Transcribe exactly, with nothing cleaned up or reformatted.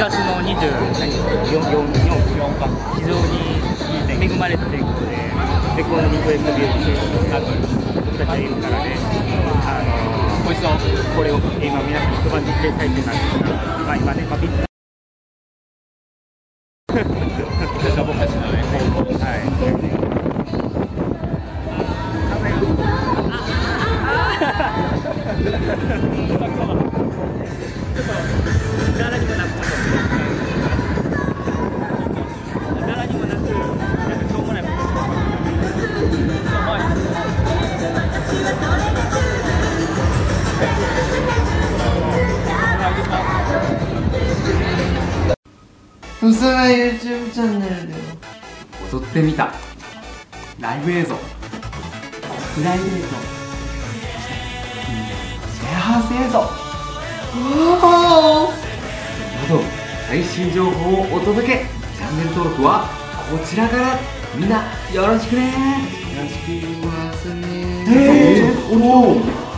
がつのにじゅうよんか非常に恵まれたということで、絶好のリクエストビューティー僕たちはいるからね、あのこいつをこれを今皆さんに一晩実験されてたんですが、まあ今ね、まあ、ビッ僕たちのね、はい。柄にもなく、柄にもなく、なんかしょうもないもの。 うそな YouTube チャンネルで踊ってみたライブ映像、プライベート、シェアハウス映像など最新情報をお届け。チャンネル登録はこちらから。みんなよろしくね。 よろしくおやすみ。 えー、おお